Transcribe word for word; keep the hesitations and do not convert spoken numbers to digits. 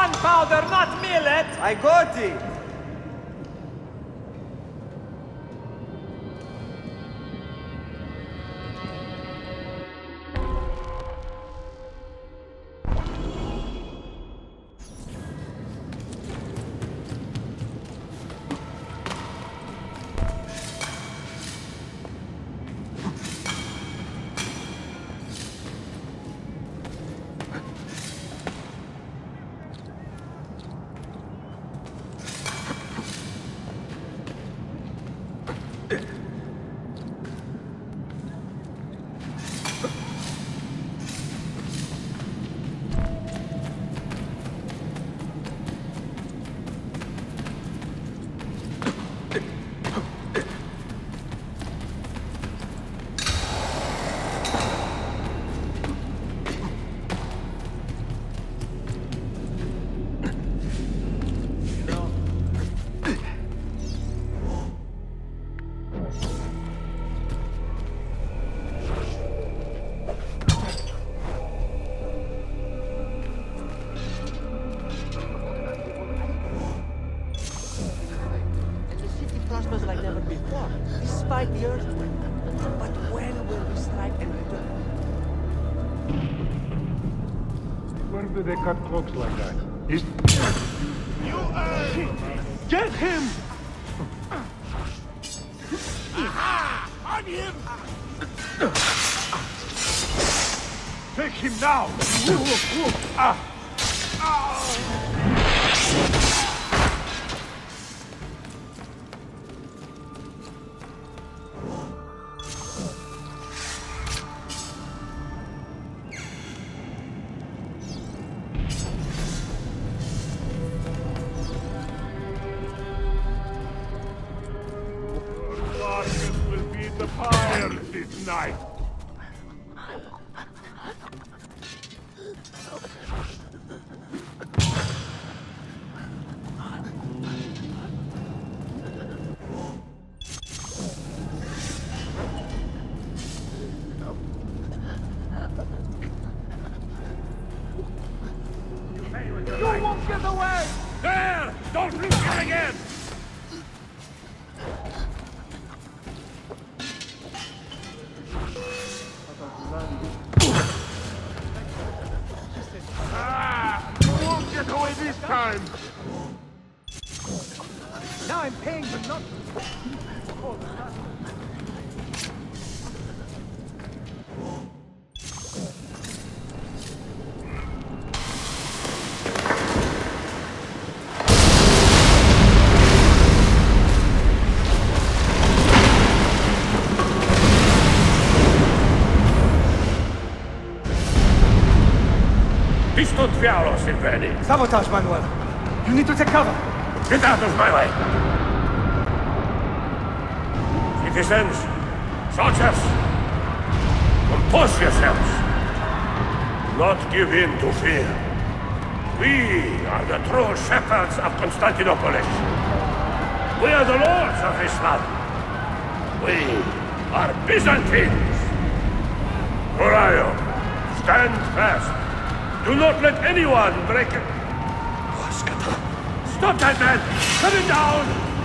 gunpowder, not millet! I got it! Like never before, despite the earthquake. But when will we strike and return? Where do they cut cloaks like that? He's... You, uh... Get him! Aha! On him! Take him now! Ah! Night. You won't get away! There! Don't lose him again! Ah! You won't get away this time! Now I'm paying but not... Sabotage, Manuel! You need to take cover! Get out of my way! Citizens, soldiers, compose yourselves. Not give in to fear. We are the true shepherds of Constantinople. We are the lords of Islam. We are Byzantines. Horayo, stand fast. Do not let anyone break it. Stop that man! Cut him down!